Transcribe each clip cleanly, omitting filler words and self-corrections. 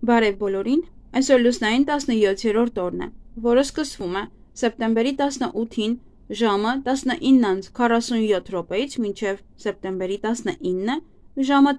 Բարև բոլորին, այսօր լուսնային 17-րդ օրն է, որը սկսվում է սեպտեմբերի 18-ին ժամը 19:47-ից մինչև սեպտեմբերի 19-ը ժամը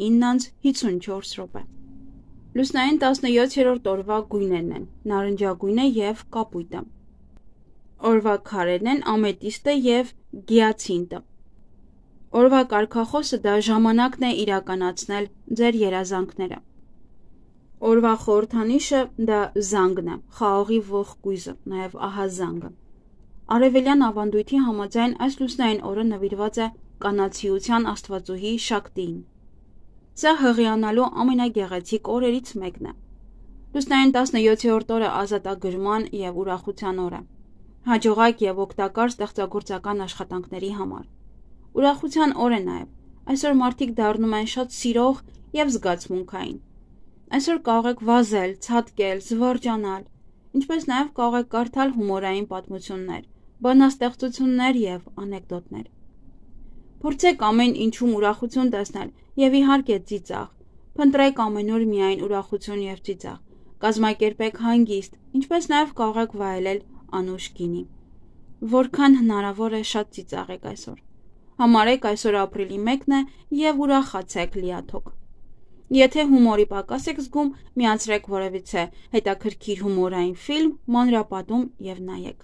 19:54։ Լուսնային 17-րդ օրվա գույներն են նարնջագույնը և կապույտը։ Օրվա քարերն են ամետիստը և գիացինտը։ Օրվա կարգախոսը դա ժամանակն է իրականացնել ձեր երազանքները։ Օրվա խորհրդանիշը դա զանգն է, խաղողի ողջ կույզը, նաև ահազանգը։ Արևելյան ավանդույթի համաձայն այս լուսնային օրը նվիրված է կանացիության աստվածուհի Շակտիին։ Սա հղիանալու ամենագեղեցիկ օրերից մեկն է։ Լուսնային 17-րդ օրը ազատագրման և ուրախության օր է, հաջողակ և օգտակար ստեղծագործական աշխատանքների համար։ Ուրախության օր է նաև, այսօր մարդիկ դառնում են շատ սիրող և զգացմունքային։ Այսօր կարող եք վազել, ցատկել, զվարճանալ, ինչպես նաև կարող եք կարդալ հումորային պատմություններ, բանաստեղծություններ և անեկդոտներ։ Փորձեք ամեն ինչում ուրախություն տեսնել և իհարկե ծիծաղ, փնտրեք ամենուր միայն ուրախություն և ծիծաղ, կազմակերպեք հանգիստ, ինչպես նաև կարող եք վայելել անուշ գինի։ Որքան հնարավոր է շատ ծիծաղեք այսօր։ Համարեք այսօր ապրիլի 1-ն է և ուրախացեք լիաթոք։ Եթե հումորի պակաս եք զգում, միացրեք որևիցե հետաքրքիր հումորային ֆիլմ, մանրապատում և նայեք։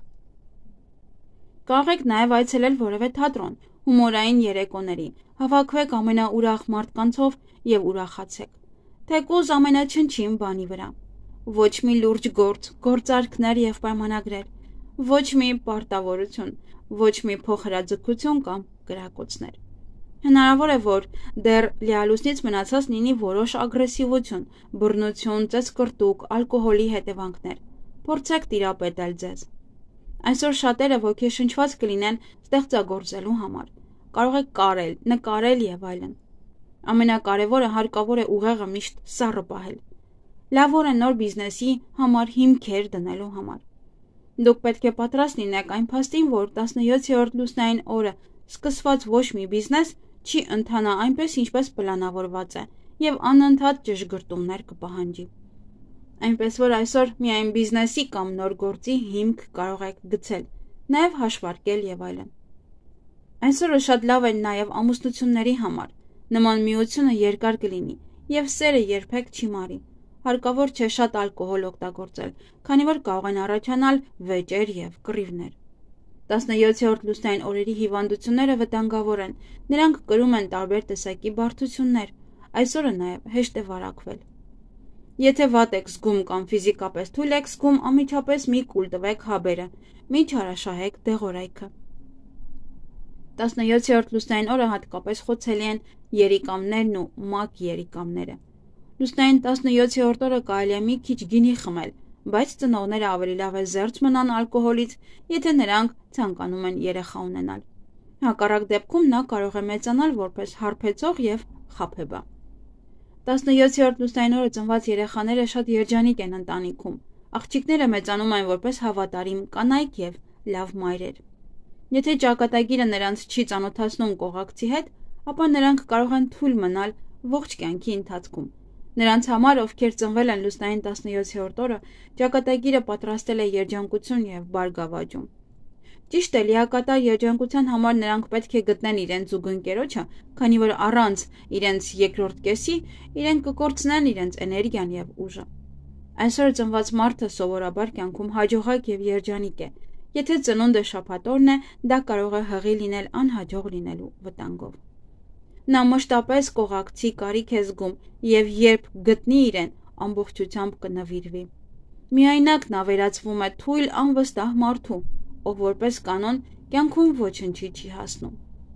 Կարող եք նաև այցելել որևէ թատրոն, հումորային երեկոների, հավաքվեք ամենաուրախ մարդկանցով և ուրախացեք, թեկուզ ամենաչնչին բանի վրա։ Ոչ մի լուրջ գործ, գործարքներ և պայմանագրեր, ոչ մի պարտավորություն, ոչ մի փոխհրաձգություն կամ կրակոցներ։ Հնարավոր է, որ դեռ լիալուսնից մնացած լինի որոշ ագրեսիվություն, բռնություն, ծեծկռտուք, ալկոհոլի հետևանքներ։ Փորձեք տիրապետել ձեզ։ Այսօր շատերը ոգեշնչված կլինեն ստեղծագործելու համար։ Կարող եք կարել, նկարել և այլն։ Ամենակարևորը հարկավոր է ուղեղը միշտ սառը պահել։ Լավ օր է նոր բիզնեսի համար հիմքեր դնելու համար։ Դուք պետք է պատրաստ լինեք այն փաստին, որ 17-րդ լուսնային օրը սկսված ոչ մի բիզնես չի ընթանա այնպես, ինչպես պլանավորված է, և անընդհատ ճշգրտումներ կպահանջի։ Այնպես որ այսօր միայն բիզնեսի կամ նոր գործի հիմք կարող եք գցել, նաև հաշվարկել և այլն։ Այսօրը շատ լավ է նաև ամուսնությունների համար։ Նման միությունը երկար կլինի և սերը երբեք չի մարի։ Հարկավոր չէ շատ ալկոհոլ օգտագործել, քանի որ կարող են առաջանալ վեճեր և կռիվներ։ 17-րդ լուսնային օրերի հիվանդությունները վտանգավոր են, նրանք կրում են տարբեր տեսակի բարդություններ, այսօրը նաև հեշտ է վարակվել։ Եթե վատ եք զգում կամ ֆիզիկապես թույլ եք զգում, անմիջապես մի կուլ տվեք հաբերը, մի չարաշահեք դեղորայքը։ 17-րդ լուսնային օրը հատկապես խոցելի են երիկամներն ու մակ երիկամները։ Լուսնային 17-րդ օրը կարելի է մի քիչ գինի խմել, բայց ծնողները ավելի լավ է զերծ մնան ալկոհոլից, եթե նրանք ցանկանում են երեխա ունենալ։ Հակառակ դեպքում նա կարող է մեծանալ որպես հարբեցող և խաբեբա։ 17-րդ լուսնային օրը ծնված երեխաները շատ երջանիկ են ընտանիքում։ Աղջիկները մեծանում են որպես հավատարիմ կանայք և լավ մայրեր։ Եթե ճակատագիրը նրանց չի ծանոթացնում կողակցի հետ, ապա նրանք կարող են թույլ մնալ ողջ կյանքի ընթացքում։ Նրանց համար, ովքեր ծնվել են լուսնային 17-րդ օրը, ճակատագիրը պատրաստել է երջանկություն և բարգավաճում։ Ճիշտ է, լիակատար երջանկության համար նրանք պետք է գտնեն իրենց զուգընկերոջը, քանի որ առանց իրենց երկրորդ կեսի իրենք կկորցնեն իրենց էներգիան և ուժը։ Այսօր ծնված մարդը սովորաբար կյանքում հաջողակ և երջանիկ է։ Եթե ծնունդը շաբաթօրն է, դա կարող է հղի լինել անհաջող լինելու վտանգով։ Նա մշտապես կողակցի կարիք է զգում և երբ գտնի իրեն, ամբողջությամբ կնվիրվի։ Միայնակ նա վերածվում է թույլ անվստահ մարդու, ով որպես կանոն կյանքում ոչնչի չի հասնում։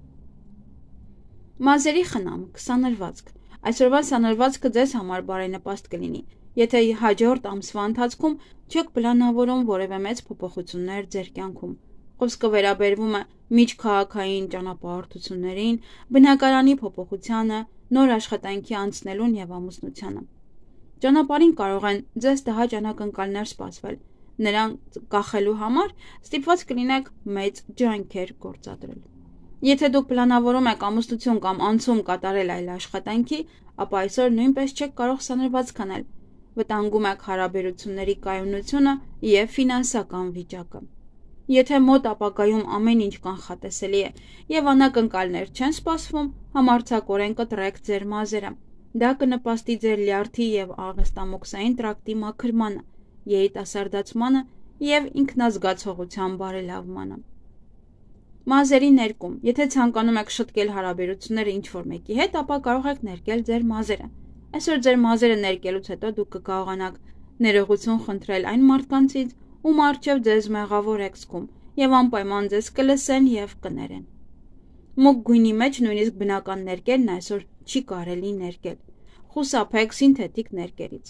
Մազերի խնամք, սանրվածք։ Այսօրվա սանրվածքը ձեզ համար բարենպաստ կլինի, եթե հաջորդ ամսվա ընթացքում չեք պլանավորում որևէ մեծ փոփոխություններ ձեր կյանքում։ Խոսքը վերաբերվում է միջքաղաքային ճանապարհորդություններին, բնակարանի փոփոխությանը, նոր աշխատանքի անցնելուն և ամուսնությանը։ Ճանապարհին կարող են ձեզ տհաճ անակնկալներ սպասվել։ Նրանց կախելու համար ստիպված կլինեք մեծ ջանքեր գործադրել։ Եթե դուք պլանավորում եք ամուսնություն կամ անցում կատարել այլ աշխատանքի, ապա այսօր նույնպես չեք կարող սանրվածք անել։ վտանգում եք հարաբերությունների կայունությունը և ֆինանսական վիճակը։ Եթե մոտ ապագայում ամեն ինչ կանխատեսելի է և անակնկալներ չեն սպասվում, համարձակորեն կտրեք ձեր մազերը։ Դա կնպաստի ձեր լյարդի և աղեստամոքսային տրակտի մաքրմանը, երիտասարդացմանը և ինքնազգացողության բարելավմանը։ Մազերի ներկում։ Եթե ցանկանում եք շտկել հարաբերությունները ինչ-որ մեկի հետ, ապա կարող եք ներկել ձեր մազերը։ Այսօր ձեր մազերը ներկելուց հետո դուք կկարողանաք ներողություն խնդրել այն մարդկանցից, ում առջև ձեզ մեղավոր եք զգում, և անպայման ձեզ կլսեն և կներեն։ Մուգ գույնի մեջ նույնիսկ բնական ներկերն այսօր չի կարելի ներկել։ Խուսափեք սինթետիկ ներկերից։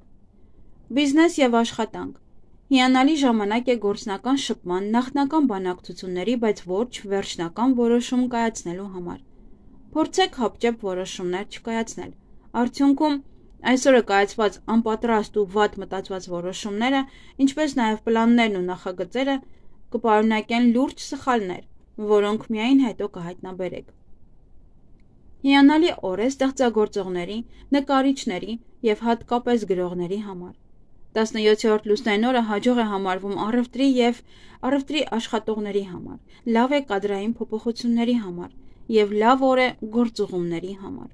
Բիզնես և աշխատանք։ Հիանալի ժամանակ է գործնական շփման, նախնական բանակցությունների, բայց ոչ վերջնական որոշում կայացնելու համար։ Փորձեք հապճեպ որոշումներ չկայացնել։ Արդյունքում այսօրը կայացված անպատրաստ ու վատ մտածված որոշումները, ինչպես նաև պլաններն ու նախագծերը կպարունակեն լուրջ սխալներ, որոնք միայն հետո կհայտնաբերեք։ Հիանալի օր է ստեղծագործողների, նկարիչների և հատկապես գրողների համար։ 17-րդ լուսնային օրը հաջող է համարվում առևտրի և առևտրի աշխատողների համար, լավ է կադրային փոփոխությունների համար և լավ օր է գործուղումների համար։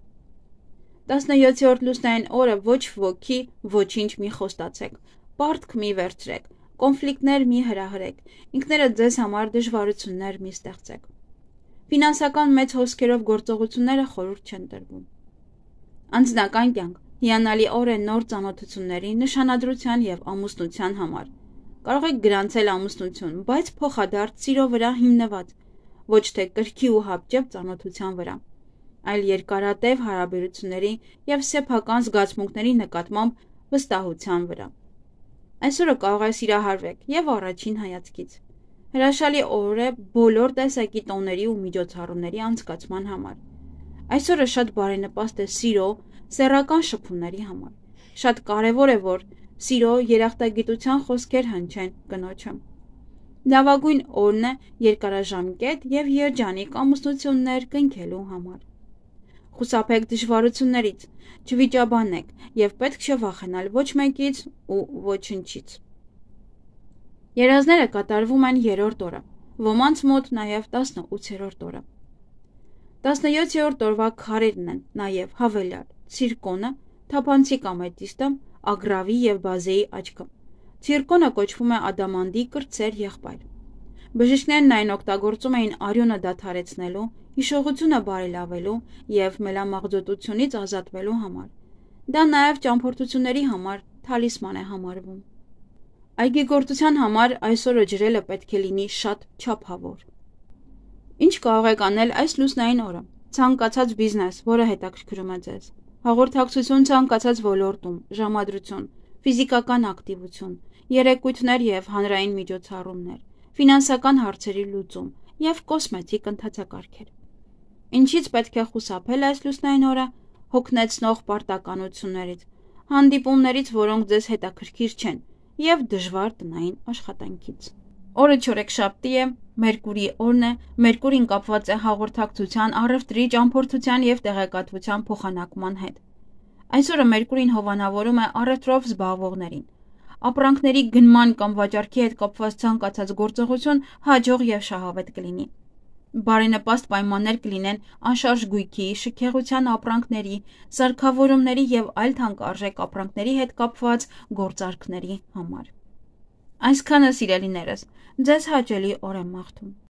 17-րդ լուսնային օրը ոչ ոքի ոչինչ մի խոստացեք, պարտք մի վերցրեք, կոնֆլիկտներ մի հրահրեք, ինքներդ ձեզ համար դժվարություններ մի ստեղծեք։ Ֆինանսական մեծ հոսքերով գործողությունները խորհուրդ չեն տրվում։ Անձնական կյանք։ Հիանալի օր է նոր ծանոթությունների, նշանադրության և ամուսնության համար։ Կարող եք գրանցել ամուսնություն, բայց փոխադարձ սիրո վրա հիմնված, ոչ թե կրքի ու հապճեպ ծանոթության վրա, այլ երկարատև հարաբերությունների և սեփական զգացմունքների նկատմամբ վստահության վրա։ Այսօրը կարող է սիրահարվեք և առաջին հայացքից։ Հրաշալի օր է բոլոր տեսակի տոների ու միջոցառումների անցկացման համար։ Այսօրը շատ բարենպաստ է սիրո, սեռական շփումների համար։ Շատ կարևոր է, որ սիրո երախտագիտության խոսքեր հնչեն կնոջը։ Լավագույն օրն է երկարաժամկետ և երջանիկ ամուսնություններ կնքելու համար։ Խուսափեք դժվարություններից, չվիճաբանեք և պետք չէ վախենալ ոչ մեկից ու ոչնչից։ Երազները կատարվում են 3-րդ օրը, ոմանց մոտ նաև 18-րդ օրը։ 17-րդ օրվա քարերն են նաև հավելյալ ցիրկոնը, թափանցիկ ամետիստը, ագրավի և բազեի աչքը։ Ցիրկոնը կոչվում է ադամանդի կրտսեր եղբայր։ Բժիշկներն այն օգտագործում էին արյունը դադարեցնելու, հիշողությունը բարելավելու և մելամաղձոտությունից ազատվելու համար։ Դա նաև ճամփորդությունների համար թալիսման է համարվում։ Այգեգործության համար այսօրը ջրելը պետք է լինի շատ չափավոր։ Ինչ կարող եք անել այս լուսնային օրը։ Ցանկացած բիզնես, որը հետաքրքրում է ձեզ։ Հաղորդակցություն ցանկացած ոլորտում, ժամադրություն, ֆիզիկական ակտիվություն, երեկույթներ և հանրային միջոցառումներ, ֆինանսական հարցերի լուծում և կոսմետիկ ընթացակարգեր։ Ինչից պետք է խուսափել այս լուսնային օրը։ Հոգնեցնող պարտականություններից, հանդիպումներից, որոնք ձեզ հետաքրքիր չեն, և դժվար տնային աշխատանքից։ Օրը չորեքշաբթի է, Մերկուրիի օրն է, Մերկուրին կապված է հաղորդակցության, առևտրի, ճամփորդության և տեղեկատվության փոխանակման հետ։ Այսօրը Մերկուրին հովանավորում է առևտրով զբաղվողներին։ Ապրանքների գնման կամ վաճառքի հետ կապված ցանկացած գործողություն հաջող և շահավետ կլինի։ Բարենպաստ պայմաններ կլինեն անշարժ գույքի, շքեղության ապրանքների, սարքավորումների և այլ թանկարժեք ապրանքների հետ կապված գործարքների համար։ Այսքանը, սիրելիներս, ձեզ հաճելի օր եմ մաղթում։